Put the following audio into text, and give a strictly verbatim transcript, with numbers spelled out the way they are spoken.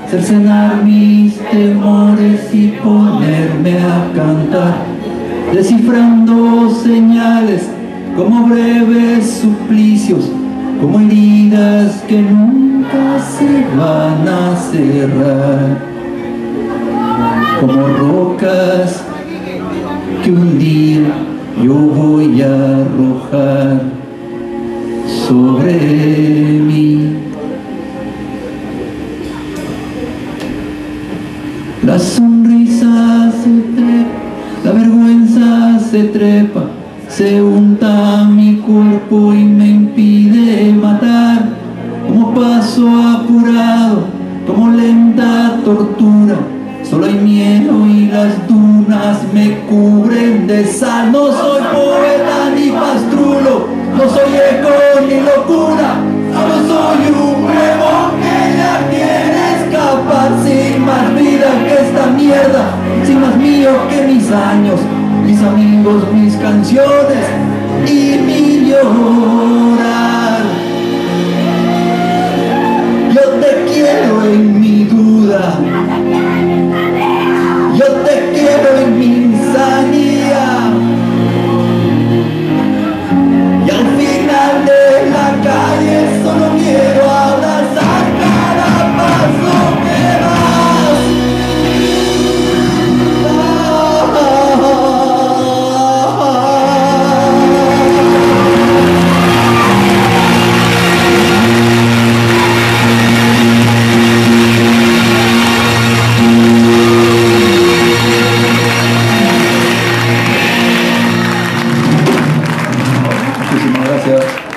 cercenar mis temores y ponerme a cantar, descifrando señales como breves suplicios, como heridas que nunca se van a cerrar, como rocas que un día yo voy a arrojar sobre mí. La sonrisa se trepa, la vergüenza se trepa, se unta mi cuerpo y me impide matar, como paso apurado, como lenta tortura. Solo hay miedo y las dunas me cubren de sal. No soy poeta ni pastrulo, no soy eco ni locura, solo soy un huevo que ya quiere escapar, sin más vida que esta mierda, sin más mío que mis años, mis amigos, mis canciones y mi llorar. Yo te quiero en mi duda, yo te quiero en mi insanía, y al final de la calle solo quiero abrazar cada paso que das. Muchísimas gracias.